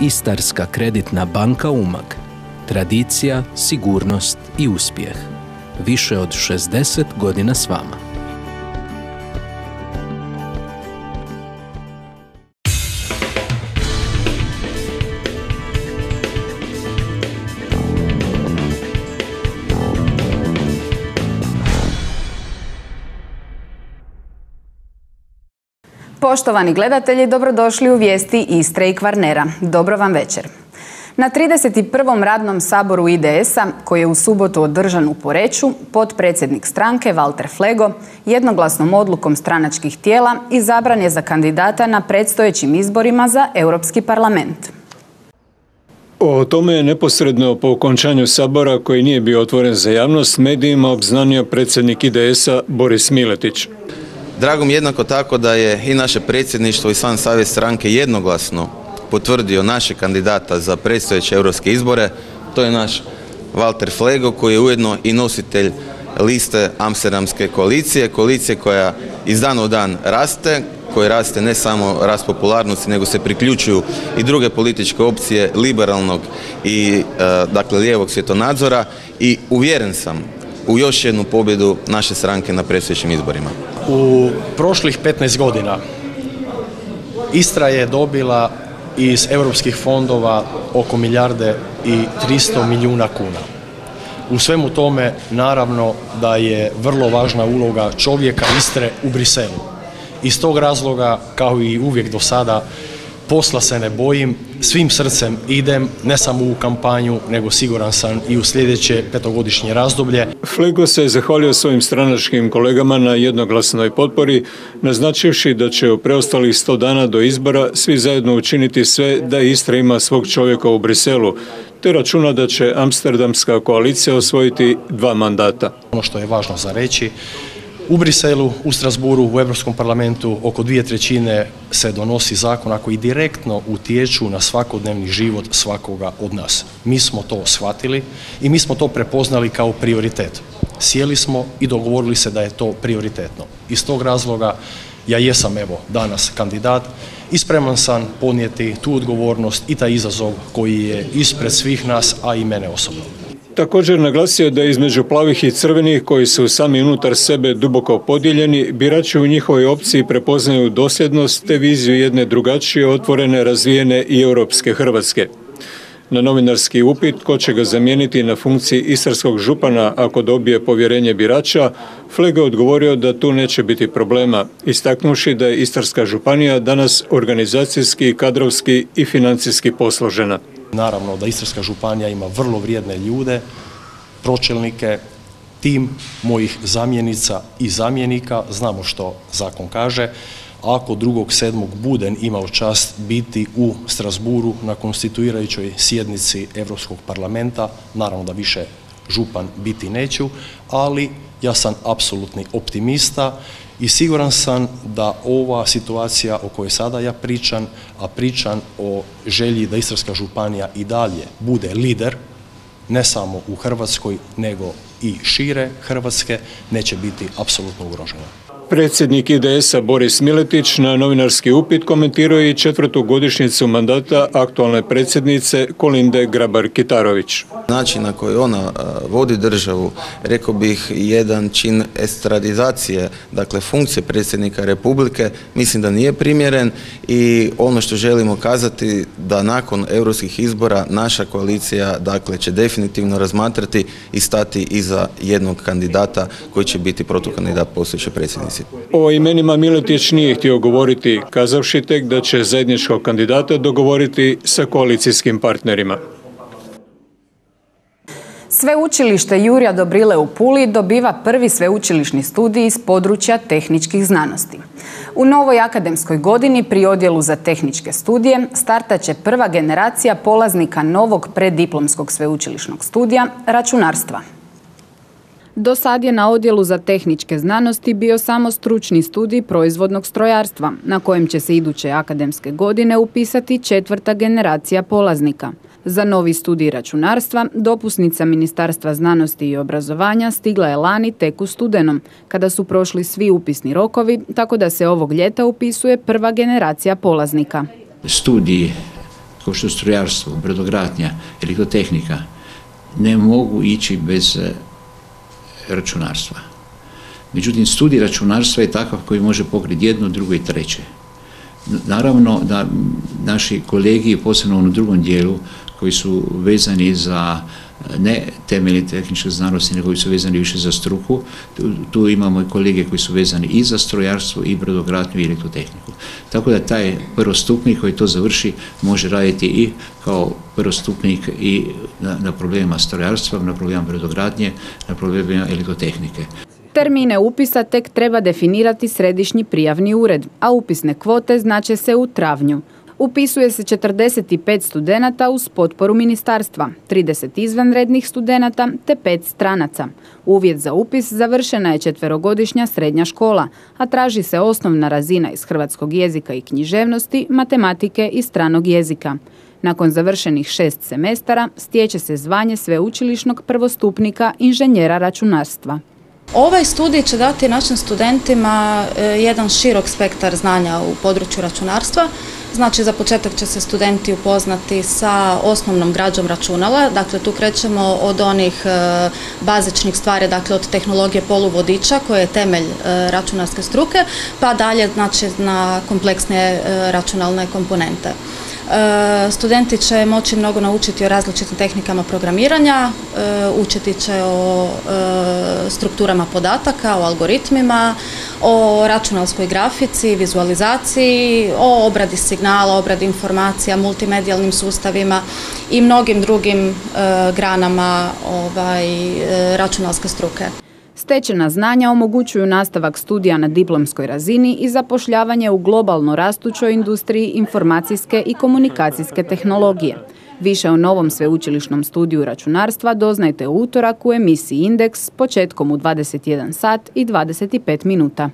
Istarska kreditna banka Umag. Tradicija, sigurnost i uspjeh. Više od 60 godina s vama. Poštovani gledatelji, dobrodošli u vijesti Istre i Kvarnera. Dobro vam večer. Na 31. radnom saboru IDS-a, koji je u subotu održan u Poreču, potpredsjednik stranke Valter Flego jednoglasnom odlukom stranačkih tijela izabran je za kandidata na predstojećim izborima za Europski parlament. O tome je neposredno po okončanju sabora, koji nije bio otvoren za javnost, medijima obznanio predsjednik IDS-a Boris Miletić. Drago mi jednako tako da je i naše predsjedništvo i sam savez stranke jednoglasno potvrdio našeg kandidata za predstojeće europske izbore. To je naš Valter Flego, koji je ujedno i nositelj liste Amsterdamske koalicije, koalicije koja iz dana u dan raste, koja raste ne samo rast popularnosti, nego se priključuju i druge političke opcije liberalnog i lijevog svjetonadzora, i uvjeren sam u još jednu pobjedu naše stranke na predstojećim izborima. U prošlih 15 godina Istra je dobila iz europskih fondova oko 1,3 milijarde kuna. U svemu tome naravno da je vrlo važna uloga čovjeka Istre u Briselu. Iz tog razloga, kao i uvijek do sada, posla se ne bojim, svim srcem idem, ne samo u kampanju, nego siguran sam i u sljedeće petogodišnje razdoblje. Flego se zahvalio svojim stranačkim kolegama na jednoglasnoj potpori, naznačivši da će u preostalih 100 dana do izbora svi zajedno učiniti sve da Istra ima svog čovjeka u Briselu, te računa da će Amsterdamska koalicija osvojiti 2 mandata. Ono što je važno za reći, u Briselu, u Strasbourgu, u Europskom parlamentu oko 2/3 se donosi zakona koji direktno utječu na svakodnevni život svakoga od nas. Mi smo to shvatili i mi smo to prepoznali kao prioritet. Sjeli smo i dogovorili se da je to prioritetno. Iz tog razloga ja jesam danas kandidat i spreman sam ponijeti tu odgovornost i taj izazov koji je ispred svih nas, a i mene osobno. Također naglasio da između plavih i crvenih, koji su sami unutar sebe duboko podijeljeni, birači u njihovoj opciji prepoznaju dosljednost te viziju jedne drugačije, otvorene, razvijene i europske Hrvatske. Na novinarski upit tko će ga zamijeniti na funkciji istarskog župana ako dobije povjerenje birača, Flego je odgovorio da tu neće biti problema, istaknuši da je Istarska županija danas organizacijski, kadrovski i financijski posložena. Naravno da Istarska županija ima vrlo vrijedne ljude, pročelnike, tim mojih zamjenica i zamjenika, znamo što zakon kaže. Ako 2.7. budem imao čast biti u Strasbourgu na konstituirajućoj sjednici Europskog parlamenta, naravno da više župan biti neću, ali ja sam apsolutni optimista i siguran sam da ova situacija o kojoj sada ja pričam, a pričam o želji da Istarska županija i dalje bude lider, ne samo u Hrvatskoj, nego i šire Hrvatske, neće biti apsolutno ugrožena. Predsjednik IDS-a Boris Miletić na novinarski upit komentirao je i 4. godišnjicu mandata aktualne predsjednice Kolinde Grabar-Kitarović. Način na koji ona vodi državu, rekao bih jedan čin estradizacije, dakle funkcije predsjednika Republike, mislim da nije primjeren, i ono što želimo kazati da nakon europskih izbora naša koalicija će definitivno razmatrati i stati iza jednog kandidata koji će biti protukandidat postojeće predsjednici. O imenima Miletić nije htio govoriti, kazavši tek da će zajedničkog kandidata dogovoriti sa koalicijskim partnerima. Sveučilište Jurja Dobrile u Puli dobiva prvi sveučilišni studij iz područja tehničkih znanosti. U novoj akademskoj godini pri odjelu za tehničke studije startat će prva generacija polaznika novog preddiplomskog sveučilišnog studija računarstva. Do sad je na odjelu za tehničke znanosti bio samo stručni studij proizvodnog strojarstva, na kojem će se iduće akademske godine upisati 4. generacija polaznika. Za novi studij računarstva dopusnica Ministarstva znanosti i obrazovanja stigla je lani tek u studenom, kada su prošli svi upisni rokovi, tako da se ovog ljeta upisuje prva generacija polaznika. Studij kao što je strojarstvo, brodogradnja, elektrotehnika, ne mogu ići bez računarstva. Međutim, studij računarstva je takav koji može pokriti jedno, drugo i treće. Naravno da naši kolegi, posebno u drugom dijelu, koji su vezani za ne temelji tehničke znanosti, nego koji su vezani više za struku, tu imamo i kolege koji su vezani i za strojarstvo, i brodogradnju, i elektrotehniku. Tako da taj prvostupnik koji to završi može raditi i kao prvostupnik i na problemima strojarstva, na problemima brodogradnje, na problemima elektrotehnike. Termine upisa tek treba definirati središnji prijavni ured, a upisne kvote znače se u travnju. Upisuje se 45 studenata uz potporu ministarstva, 30 izvanrednih studenata te 5 stranaca. Uvjet za upis završena je 4-godišnja srednja škola, a traži se osnovna razina iz hrvatskog jezika i književnosti, matematike i stranog jezika. Nakon završenih 6 semestara stječe se zvanje sveučilišnog prvostupnika inženjera računarstva. Ovaj studij će dati našim studentima jedan širok spektar znanja u području računarstva. Znači, za početak će se studenti upoznati sa osnovnom građom računala, dakle tu krećemo od onih bazičnih stvari, dakle od tehnologije poluvodiča koje je temelj računarske struke, pa dalje znači na kompleksne računalne komponente. Studenti će moći mnogo naučiti o različitim tehnikama programiranja, učiti će o strukturama podataka, o algoritmima, o računalskoj grafici, vizualizaciji, o obradi signala, obradi informacija, multimedijalnim sustavima i mnogim drugim granama računalske struke. Stečena znanja omogućuju nastavak studija na diplomskoj razini i zapošljavanje u globalno rastućoj industriji informacijske i komunikacijske tehnologije. Više o novom sveučilišnom studiju računarstva doznajte u utorak u emisiji Indeks početkom u 21 sat i 25 minuta.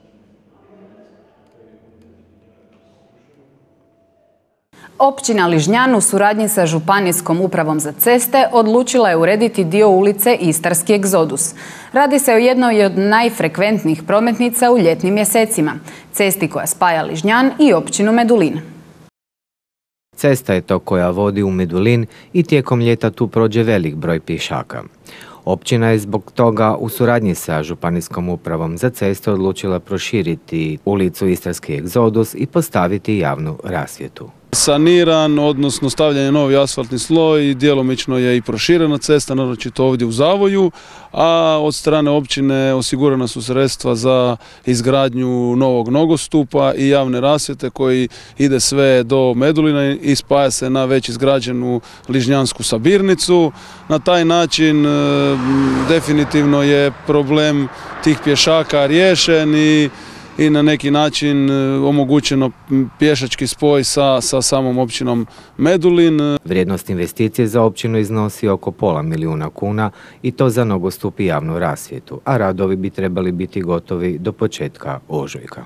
Općina Ližnjan u suradnji sa Županijskom upravom za ceste odlučila je urediti dio ulice Istarski egzodus. Radi se o jednoj od najfrekventnijih prometnica u ljetnim mjesecima, cesti koja spaja Ližnjan i općinu Medulin. Cesta je to koja vodi u Medulin i tijekom ljeta tu prođe velik broj pješaka. Općina je zbog toga u suradnji sa Županijskom upravom za ceste odlučila proširiti ulicu Istarski egzodus i postaviti javnu rasvjetu. Saniran, odnosno stavljanje novi asfaltni sloj, djelomično je i proširena cesta, naročito ovdje u Zavoju, a od strane općine osigurana su sredstva za izgradnju novog nogostupa i javne rasvjete koji ide sve do Medulina i spaja se na već izgrađenu Ližnjansku sabirnicu. Na taj način definitivno je problem tih pješaka riješen i na neki način omogućeno pješački spoj sa samom općinom Medulin. Vrijednost investicije za općinu iznosi oko $500.000 kuna i to za nogostup i javnu rasvjetu, a radovi bi trebali biti gotovi do početka ožujka.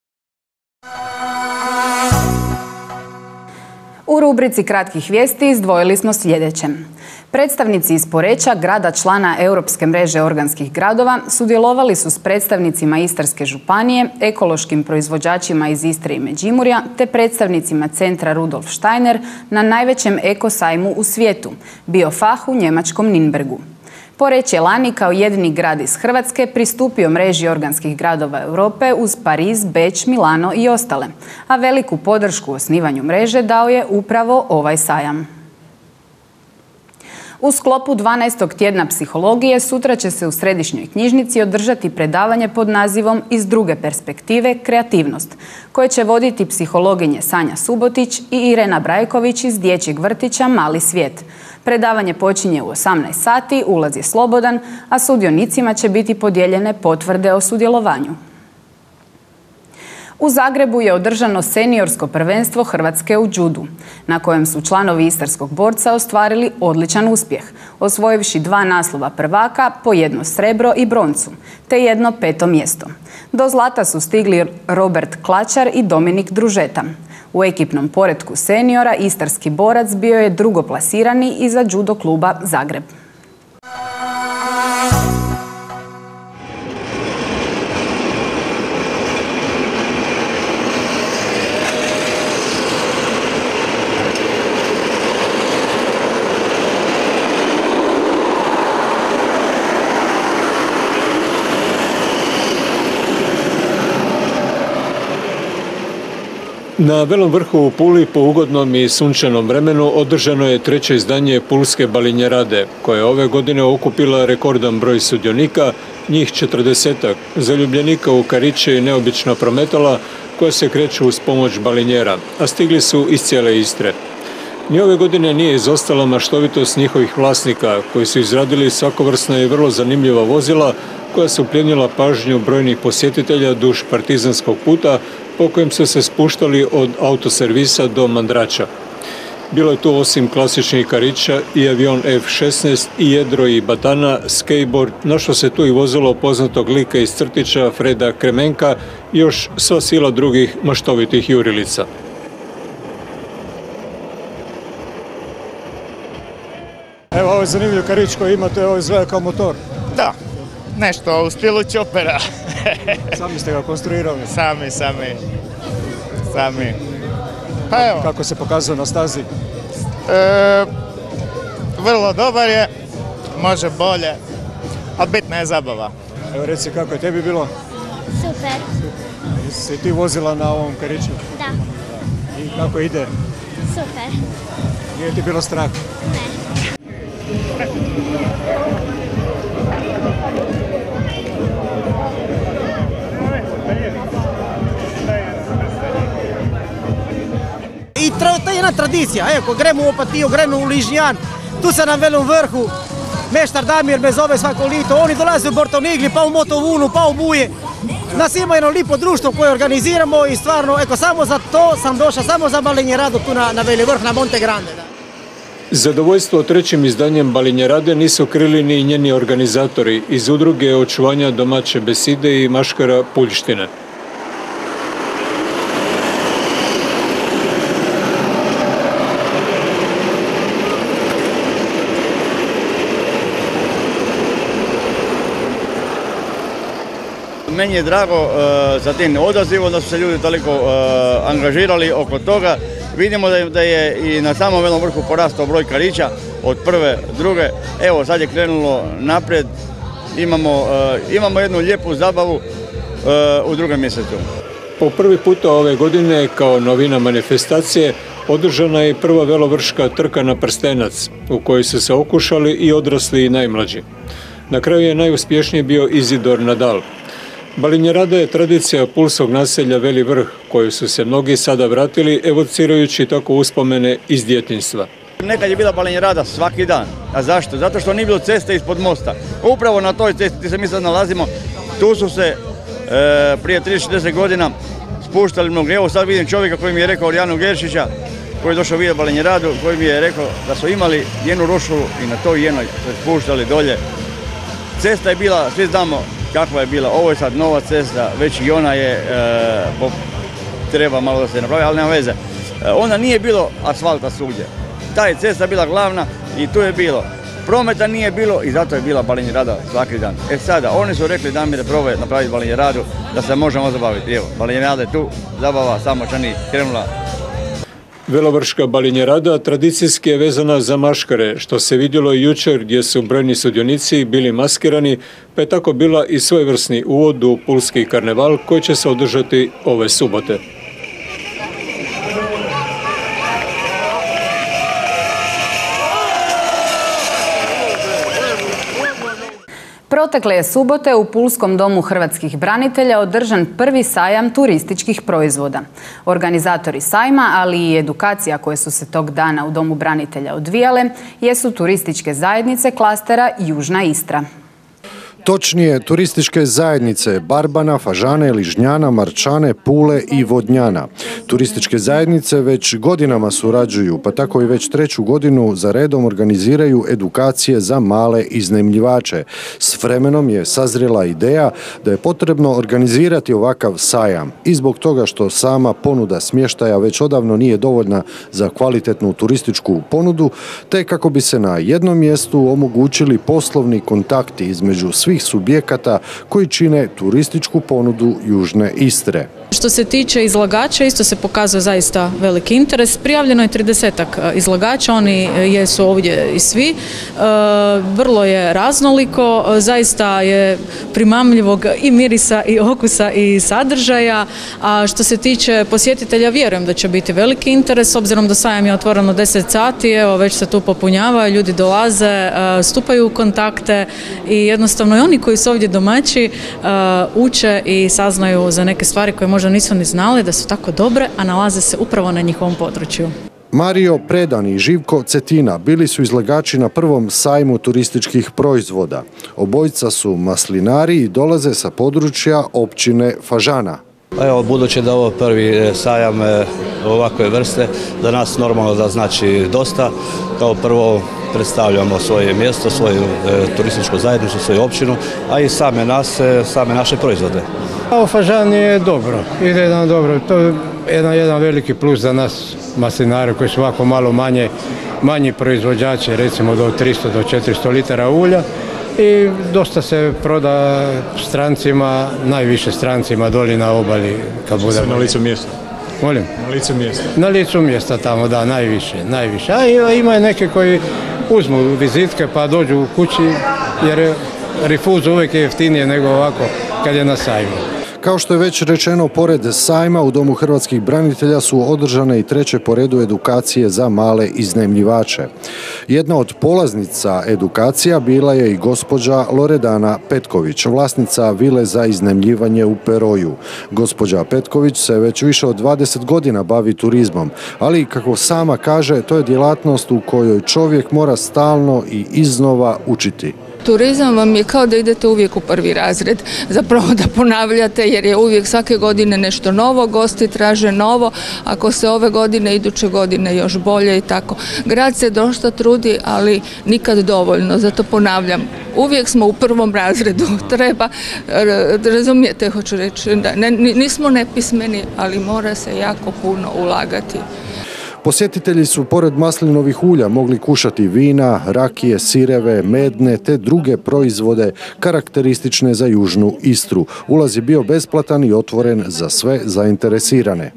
U rubrici kratkih vijesti izdvojili smo sljedeće. Predstavnici iz Poreča, grada člana Europske mreže organskih gradova, sudjelovali su s predstavnicima Istarske županije, ekološkim proizvođačima iz Istre i Međimurja te predstavnicima centra Rudolf Steiner na najvećem ekosajmu u svijetu, Biofach u njemačkom Nürnbergu. Poreč je lani kao jedini grad iz Hrvatske pristupio mreži organskih gradova Europe uz Pariz, Beč, Milano i ostale, a veliku podršku osnivanju mreže dao je upravo ovaj sajam. U sklopu 12. tjedna psihologije sutra će se u Središnjoj knjižnici održati predavanje pod nazivom Iz druge perspektive kreativnost, koje će voditi psihologinje Sanja Subotić i Irena Brajković iz dječjeg vrtića Mali svijet. Predavanje počinje u 18 sati, ulaz je slobodan, a sudionicima će biti podijeljene potvrde o sudjelovanju. U Zagrebu je održano seniorsko prvenstvo Hrvatske u džudu, na kojem su članovi istarskog borca ostvarili odličan uspjeh, osvojivši 2 naslova prvaka, po 1 srebro i broncu, te 1 5. mjesto. Do zlata su stigli Robert Klačar i Dominik Družeta. U ekipnom poretku seniora istarski borac bio je drugoplasirani iza džudo kluba Zagreb. Na Velom vrhu u Puli po ugodnom i sunčanom vremenu održano je treće izdanje Pulske balinjerade, koja je ove godine okupila rekordan broj sudionika, njih 40-ak, zaljubljenika u kariće i neobična prometala koja se kreću uz pomoć balinjera, a stigli su iz cijele Istre. Ni ove godine nije izostala maštovitost njihovih vlasnika, koji su izradili svakovrsna i vrlo zanimljiva vozila koja su plijenila pažnju brojnih posjetitelja duž partizanskog puta po kojem su se spuštali od autoservisa do Mandrača. Bilo je tu osim klasičnih karića i avion F-16 i jedro i batana, skateboard, našlo se tu i vozilo poznatog lika iz crtića Freda Kremenka i još sva sila drugih maštovitih jurilica. Evo ovo je zanimljiv karić koji imate, ovo izgleda kao motor. Da, nešto u stilu čopera. Sami ste ga konstruirali? Sami. Pa evo. Kako se pokazuje na stazi? Vrlo dobar je, može bolje, ali bitna je zabava. Evo reci kako je tebi bilo? Super. Jesi ti vozila na ovom kariću? Da. I kako ide? Super. Nije ti bilo strah? Ne. I to je jedna tradicija, ko gremo u Opatiju, gremo u Ližnjan, tu se na Velom vrhu, meštar Damir me zove svako lito, oni dolaze u Bortonigli, pa u Motovunu, pa u Buje. Nas ima jedno lipo društvo koje organiziramo i stvarno, samo za to sam došao, samo za balinjeradu tu na Veli vrh, na Monte Grande. Da. Zadovoljstvo trećim izdanjem balinjerade nisu krili ni njeni organizatori iz udruge očuvanja domaće beside i maškara Puljštine. Meni je drago za tim odazivom da su se ljudi toliko angažirali oko toga. Vidimo da je i na samom Velom vrhu porastao broj karića od prve, druge. Evo sad je krenulo naprijed. Imamo jednu lijepu zabavu u drugom mjesecu. Po prvi puta ove godine, kao novina manifestacije, održana je prva velovrška trka na prstenac, u kojoj su se okušali i odrasli i najmlađi. Na kraju je najuspješniji bio Izidor Nadal. Balinjerada je tradicija pulskog naselja Veli vrh, koju su se mnogi sada vratili, evocirajući tako uspomene iz djetinjstva. Nekad je bila balinjerada svaki dan. A zašto? Zato što nije bilo ceste ispod mosta. Upravo na toj cesti gdje se mi sad nalazimo, tu su se prije 30-40 godina spuštali mnogi. Evo sad vidim čovjeka koji mi je rekao, Janu Geršića, koji je došao vidjeti balinjeradu, koji mi je rekao da su imali jednu rošulu i na toj jednoj se spuštali dolje. Cesta je bila, svi znamo kakva je bila, ovo je sad nova cesta, već i ona je, treba malo da se napravi, ali nema veze. Onda nije bilo asfalta svugdje. Ta je cesta bila glavna i tu je bilo. Prometa nije bilo i zato je bila balinjerada svaki dan. Sada, oni su rekli Damire probaj napraviti balinjeradu da se možemo zabaviti. Evo, balinjerada je tu, zabava samo čani krenula. Velovrška balinjerada tradicijski je vezana za maškare, što se vidjelo i jučer gdje su brojni sudionici bili maskirani, pa je tako bila i svojevrsni uvod u pulski karneval koji će se održati ove subote. Protekle je subote u Pulskom domu hrvatskih branitelja održan prvi sajam turističkih proizvoda. Organizatori sajma, ali i edukacija koje su se tog dana u Domu branitelja odvijale, jesu turističke zajednice klastera Južna Istra. Točnije, turističke zajednice Barbana, Fažane, Ližnjana, Marčane, Pule i Vodnjana. Turističke zajednice već godinama surađuju, pa tako i već 3. godinu za redom organiziraju edukacije za male iznajmljivače. S vremenom je sazrela ideja da je potrebno organizirati ovakav sajam i zbog toga što sama ponuda smještaja već odavno nije dovoljna za kvalitetnu turističku ponudu, te kako bi se na jednom mjestu omogućili poslovni kontakti između svih subjekata koji čine turističku ponudu Južne Istre. Što se tiče izlagača, isto se pokazuje zaista veliki interes. Prijavljeno je 30-ak izlagača, oni jesu ovdje i svi. Vrlo je raznoliko, zaista je primamljivog i mirisa i okusa i sadržaja. A što se tiče posjetitelja, vjerujem da će biti veliki interes, s obzirom da sajam je otvoreno 10 sati, evo već se tu popunjava, ljudi dolaze, stupaju u kontakte i jednostavno i oni koji su ovdje domaći uče i saznaju za neke stvari koje možda nisu ni znali da su tako dobre, a nalaze se upravo na njihovom području. Mario Predan i Živko Cetina bili su izlagači na prvom sajmu turističkih proizvoda. Obojica su maslinari i dolaze sa područja općine Fažana. Evo, budući da je ovo prvi sajam ovakve vrste, za nas normalno da znači dosta. Kao prvo predstavljamo svoje mjesto, svoju turističku zajednicu, svoju općinu, a i same naše proizvode. Ovo Fažan je dobro, ide nam dobro. To je jedan veliki plus za nas maslinare koji su ovako malo manji proizvođači, recimo do 300 do 400 litara ulja. I dosta se proda strancima, najviše strancima doli na obali. Na licu mjesta? Molim? Na licu mjesta? Na licu mjesta tamo, da, najviše. A ima neke koji uzmu vizitke pa dođu u kući, jer rifuz uvijek je jeftinije nego ovako kad je na sajmu. Kao što je već rečeno, pored sajma u Domu hrvatskih branitelja su održane i treće po redu edukacije za male iznajmljivače. Jedna od polaznica edukacija bila je i gospođa Loredana Petković, vlasnica vile za iznajmljivanje u Peroju. Gospođa Petković se već više od 20 godina bavi turizmom, ali kako sama kaže, to je djelatnost u kojoj čovjek mora stalno i iznova učiti. Turizam vam je kao da idete uvijek u prvi razred, zapravo da ponavljate jer je uvijek svake godine nešto novo, gosti traže novo, ako se ove godine, iduće godine još bolje i tako. Grad se dosta trudi, ali nikad dovoljno, zato ponavljam, uvijek smo u prvom razredu, treba, razumijete, hoću reći, nismo nepismeni, ali mora se jako puno ulagati. Posjetitelji su pored maslinovih ulja mogli kušati vina, rakije, sireve, medne te druge proizvode karakteristične za južnu Istru. Ulaz je bio besplatan i otvoren za sve zainteresirane.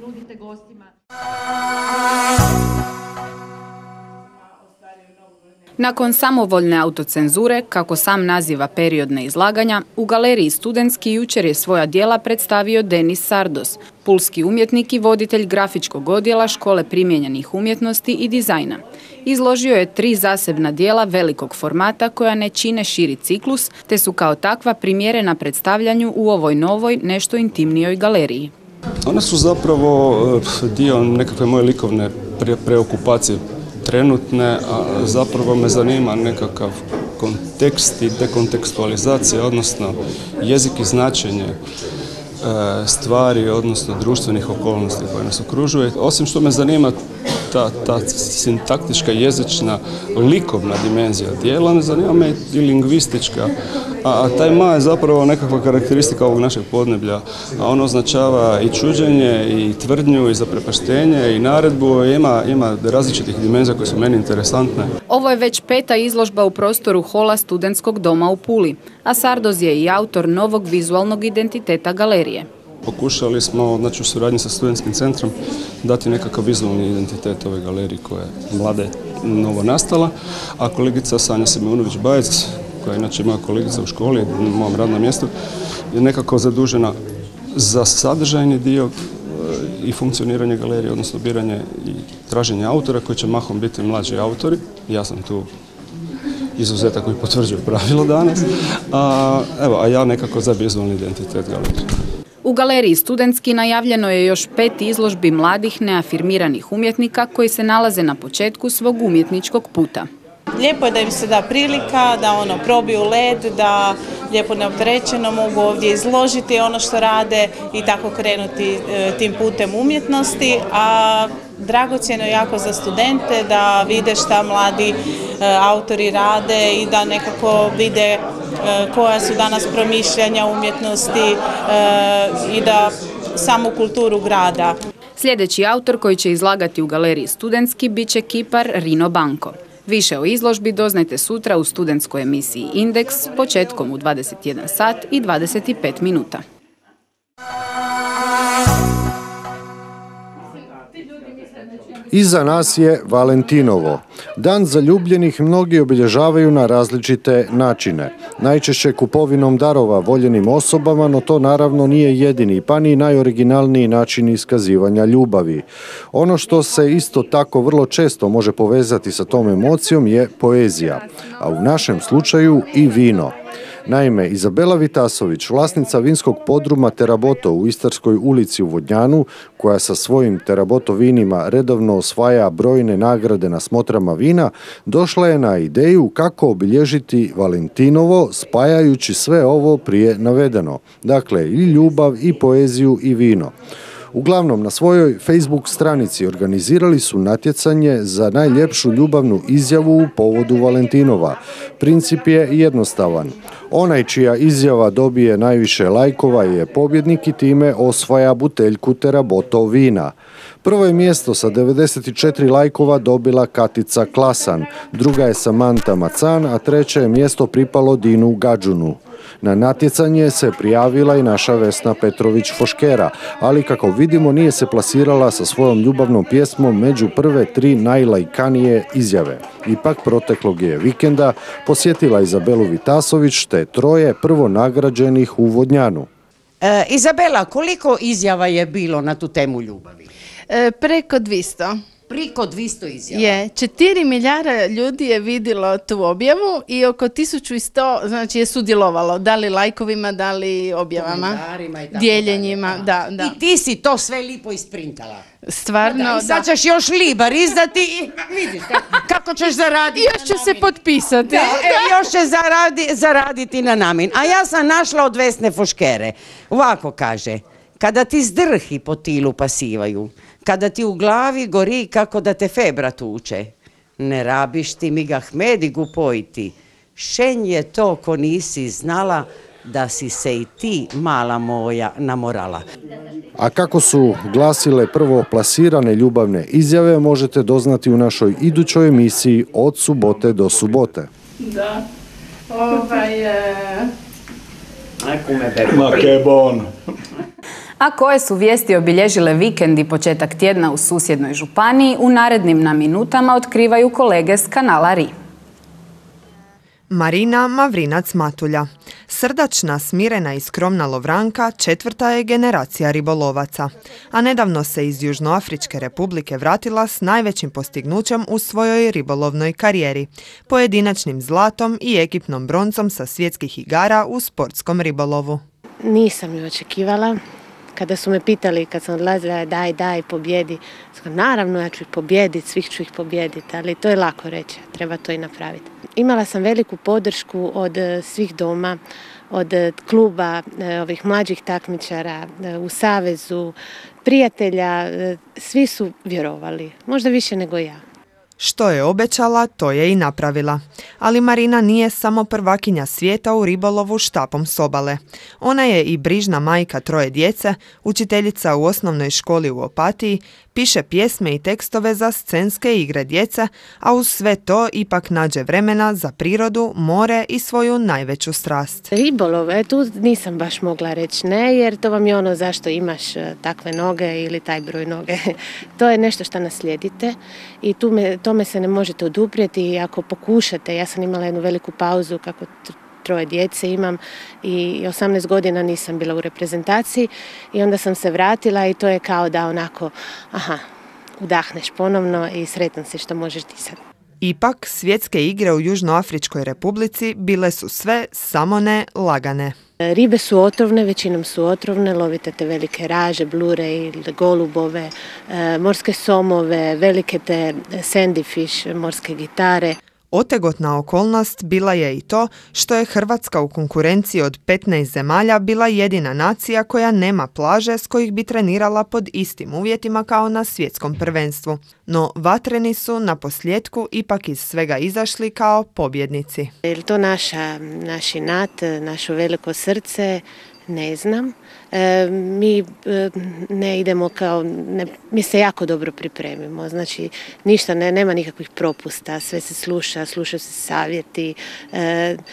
Nakon samovoljne autocenzure, kako sam naziva periodne izlaganja, u galeriji Studentski jučer je svoja djela predstavio Denis Sardos, pulski umjetnik i voditelj grafičkog odjela Škole primijenjenih umjetnosti i dizajna. Izložio je 3 zasebna djela velikog formata koja ne čine širi ciklus, te su kao takva primjerena predstavljanju u ovoj novoj, nešto intimnijoj galeriji. One su zapravo dio nekakve moje likovne preokupacije trenutne, a zapravo me zanima nekakav kontekst i dekontekstualizacija, odnosno jezik i značenje stvari, odnosno društvenih okolnosti koje nas okružuje. Osim što me zanima ta sintaktička, jezična, likovna dimenzija djela, ne zanima me i lingvistička, a taj ma je zapravo nekakva karakteristika ovog našeg podneblja, a ono označava i čuđenje, i tvrdnju, i zaprepaštenje, i naredbu, ima različitih dimenzija koje su meni interesantne. Ovo je već 5. izložba u prostoru hola Studentskog doma u Puli, a Sardoz je i autor novog vizualnog identiteta galerije. Pokušali smo, znači u suradnji sa Studentskim centrom, dati nekakav vizualni identitet ove galerije koja je mlade novo nastala, a kolegica Sanja Semeunović-Bajec, koja je inače moja kolegica u školi, na mom radnom mjestu, je nekako zadužena za sadržajni dio i funkcioniranje galerije, odnosno biranje i traženje autora koji će mahom biti mlađi autori. Ja sam tu izuzetak koji potvrđuje pravilo danas, a ja nekako za vizualni identitet galerije. U galeriji Studentski najavljeno je još 5 izložbi mladih neafirmiranih umjetnika koji se nalaze na početku svog umjetničkog puta. Lijepo je da im se da prilika, da probiju led, da lijepo neopterećeno mogu ovdje izložiti ono što rade i tako krenuti tim putem umjetnosti, a dragocjeno je jako za studente da vide šta mladi autori rade i da nekako vide koja su danas promišljanja umjetnosti i da samu kulturu grada. Sljedeći autor koji će izlagati u galeriji Studentski bit će kipar Rino Banko. Više o izložbi doznajte sutra u studentskoj emisiji Indeks početkom u 21 sat i 25 minuta. Iza nas je Valentinovo. Dan zaljubljenih mnogi obilježavaju na različite načine. Najčešće kupovinom darova voljenim osobama, no to naravno nije jedini pa ni najoriginalniji način iskazivanja ljubavi. Ono što se isto tako vrlo često može povezati sa tom emocijom je poezija, a u našem slučaju i vino. Naime, Izabela Vitasović, vlasnica vinskog podruma Teraboto u Istarskoj ulici u Vodnjanu, koja sa svojim Teraboto vinima redovno osvaja brojne nagrade na smotrama vina, došla je na ideju kako obilježiti Valentinovo spajajući sve ovo prije navedeno. Dakle, i ljubav, i poeziju, i vino. Uglavnom, na svojoj Facebook stranici organizirali su natjecanje za najljepšu ljubavnu izjavu u povodu Valentinova. Princip je jednostavan. Onaj čija izjava dobije najviše lajkova je pobjednik i time osvaja buteljku Teraboto vina. Prvo je mjesto sa 94 lajkova dobila Katica Klasan, druga je Samanta Macan, a treće je mjesto pripalo Dinu Gadžunu. Na natjecanje se prijavila i naša Vesna Petrović-Foškera, ali kako vidimo nije se plasirala sa svojom ljubavnom pjesmom među prve 3 najlajkanije izjave. Ipak proteklog je vikenda posjetila Izabelu Vitasović te 3 prvo nagrađenih u Vodnjanu. Izabela, koliko izjava je bilo na tu temu ljubavi? Preko 200. Priko 200 izjava. Je, 4 milijarda ljudi je vidjelo tu objavu i oko 1100 znači je sudjelovalo, da li lajkovima, da li objavama, dijeljenjima. Da. I ti si to sve lipo isprintala. Stvarno, I sad ćeš još libar izdati i vidiš kako ćeš zaraditi. Još ću se potpisati. Još će zaraditi na namin. A ja sam našla od Vesne Foškere. Ovako kaže, kada ti zdrhi po tilu pasivaju, kada ti u glavi gori kako da te febra tuče, ne rabiš ti mi Ahmedigu pojiti, šenj je to ko nisi znala da si se i ti, mala moja, namorala. A kako su glasile prvo plasirane ljubavne izjave možete doznati u našoj idućoj emisiji Od subote do subote. Da, Makebon. A koje su vijesti obilježile vikend i početak tjedna u susjednoj županiji, u narednim nam minutama otkrivaju kolege s kanala RI. Marina Mavrinac-Matulja. Srdačna, smirena i skromna Lovranka 4. je generacija ribolovaca, a nedavno se iz Južnoafričke republike vratila s najvećim postignućem u svojoj ribolovnoj karijeri, pojedinačnim zlatom i ekipnom broncom sa svjetskih igara u sportskom ribolovu. Nisam ju očekivala. Kada su me pitali, kad sam odlazila, daj, pobjedi. Naravno, ja ću ih pobjediti, svih ću ih pobjediti, ali to je lako reći, treba to i napraviti. Imala sam veliku podršku od svih doma, od kluba, ovih mlađih takmičara, u savezu, prijatelja, svi su vjerovali, možda više nego ja. Što je obećala, to je i napravila. Ali Marina nije samo prvakinja svijeta u ribolovu štapom s obale. Ona je i brižna majka 3 djece, učiteljica u osnovnoj školi u Opatiji, piše pjesme i tekstove za scenske igre djece, a uz sve to ipak nađe vremena za prirodu, more i svoju najveću strast. Ribolov, tu nisam baš mogla reći ne, jer to vam je ono zašto imaš takve noge ili taj broj noge. To je nešto što naslijedite i tome se ne možete oduprijeti i ako pokušate, ja sam imala jednu veliku pauzu kako 3 djece imam i 18 godina nisam bila u reprezentaciji i onda sam se vratila i to je kao da onako, udahneš ponovno i sretan si što možeš disati. Ipak, svjetske igre u Južnoafričkoj republici bile su sve samo ne lagane. Ribe su otrovne, većinom su otrovne, lovite te velike raže, blure ili golubove, morske somove, velike te sandy fish, morske gitare. Otegotna okolnost bila je i to što je Hrvatska u konkurenciji od 15 zemalja bila jedina nacija koja nema plaže s kojih bi trenirala pod istim uvjetima kao na svjetskom prvenstvu. No vatreni su na posljedku ipak iz svega izašli kao pobjednici. Je li to naš inat, naše veliko srce? Ne znam. Mi ne idemo mi se jako dobro pripremimo, znači ništa, nema nikakvih propusta, sve se slušaju se savjeti,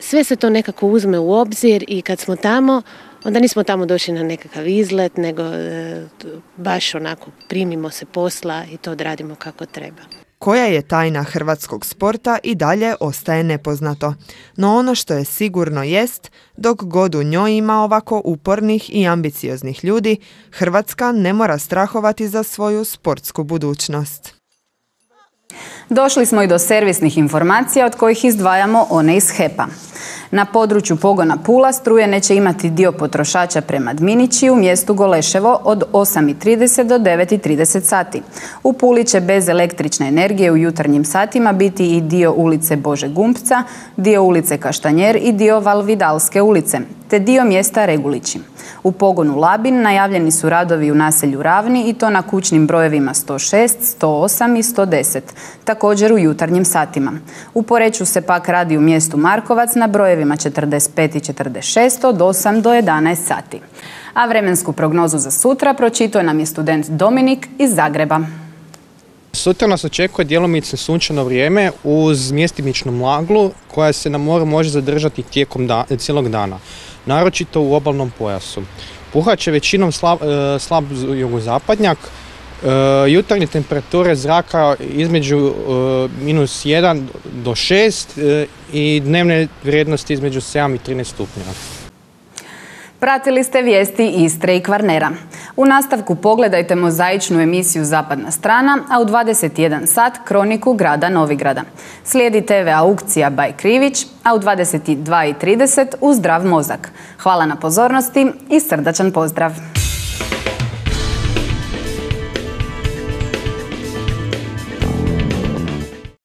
sve se to nekako uzme u obzir i kad smo tamo, onda nismo tamo došli na nekakav izlet, nego baš onako primimo se posla i to odradimo kako treba. Koja je tajna hrvatskog sporta i dalje ostaje nepoznato. No ono što je sigurno jest, dok god u njoj ima ovako upornih i ambicioznih ljudi, Hrvatska ne mora strahovati za svoju sportsku budućnost. Došli smo i do servisnih informacija od kojih izdvajamo one iz HEP-a. Na području pogona Pula struje neće imati dio potrošača prema Dminići u mjestu Goleševo od 8:30 do 9:30 sati. U Puli će bez električne energije u jutarnjim satima biti i dio ulice Bože Gumpca, dio ulice Kaštanjer i dio Valvidalske ulice, te dio mjesta Regulići. U pogonu Labin najavljeni su radovi u naselju Ravni i to na kućnim brojevima 106, 108 i 110, također u jutarnjim satima. U Poreču se pak radi u mjestu Markovac na brojevima 45 i 46 od 8 do 11 sati. A vremensku prognozu za sutra pročitao nam je student Dominik iz Zagreba. Sutra nas očekuje djelomično sunčano vrijeme uz mjestimičnu maglu koja se na moru može zadržati tijekom cijelog dana, naročito u obalnom pojasu. Puhat će većinom slab jugozapadnjak, jutarnje temperature zraka između -1 do 6 i dnevne vrijednosti između 7 i 13 stupnjeva. Pratili ste vijesti Istre i Kvarnera. U nastavku pogledajte mozaičnu emisiju Zapadna strana, a u 21 sat kroniku grada Novigrada. Slijedi TV aukcija by Krivić, a u 22:30 u Zdrav mozak. Hvala na pozornosti i srdačan pozdrav!